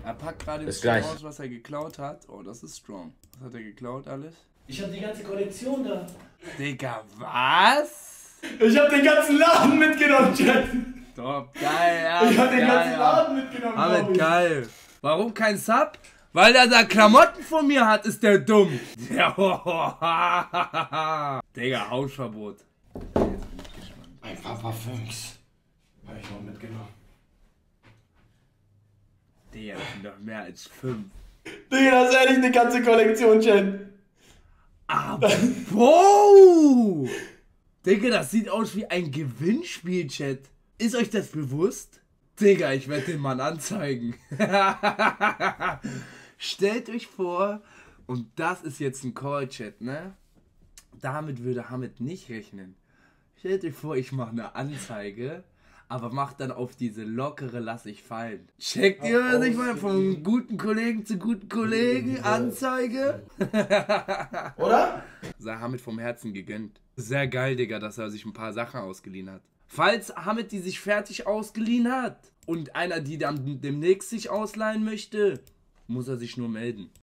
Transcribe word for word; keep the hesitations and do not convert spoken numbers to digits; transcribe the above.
Er packt gerade Bis das gleich. aus, was er geklaut hat. Oh, das ist strong. Was hat er geklaut alles? Ich hab die ganze Kollektion da. Digga, was? Ich hab den ganzen Laden mitgenommen, Chat. Top, geil, ja. Ich hab den geil, ganzen ja. Laden mitgenommen, glaub Amit, ich. geil. Warum kein Sub? Weil er da Klamotten von mir hat, ist der dumm. Ja, Digga, Hausverbot. Jetzt bin ich gespannt. Ein paar Parfüms. Hab ich noch mitgenommen. Digga, das sind doch mehr als fünf. Digga, das ist ehrlich eine ganze Kollektion, Chat. Aber, wow! Digga, das sieht aus wie ein Gewinnspiel, Chat. Ist euch das bewusst? Digga, ich werde den Mann anzeigen. Stellt euch vor, und das ist jetzt ein Call-Chat, ne? Damit würde Hamid nicht rechnen. Stellt euch vor, ich mache eine Anzeige, aber macht dann auf diese lockere Lass ich fallen. Checkt ihr, was ich meine? Von guten Kollegen zu guten Kollegen, Anzeige. Oder? Sei Hamid vom Herzen gegönnt. Sehr geil, Digga, dass er sich ein paar Sachen ausgeliehen hat. Falls Hamid die sich fertig ausgeliehen hat und einer die dann demnächst sich ausleihen möchte, muss er sich nur melden.